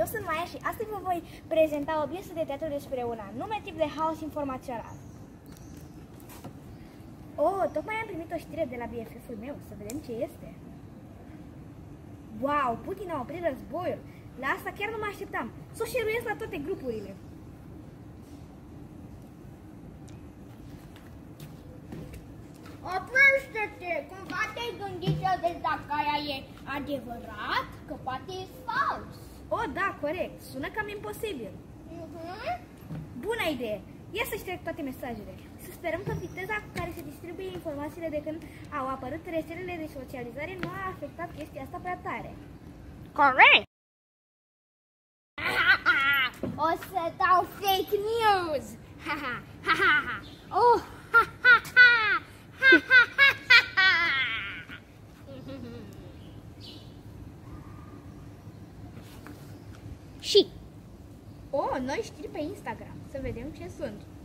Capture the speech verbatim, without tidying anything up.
eu sunt Maia și astăzi vă voi prezenta o piesă de teatru despre un anume tip de haos informațional. Oh, tocmai am primit o știre de la B F F-ul meu, să vedem ce este. Wow, Putin a oprit războiul. La asta chiar nu mă așteptam. Să o șeruiesc la toate grupurile. Oprește-te! Cumva te-ai gândit să vezi dacă aia e adevărat? Că poate e fals. Oh, da, corect. Sună cam imposibil. Uh-huh. Bună idee! Ia să șterg toate mesajele. Să sperăm că viteza cu care se distribuie informațiile de când au apărut rețelele de socializare nu a afectat chestia asta prea tare. Corect! O să dau fake news! Ha ha ha ha ha! Oh, ha ha ha! Ha ha ha ha ha! Și Oh, noi știri pe Instagram. Să vedem ce sunt.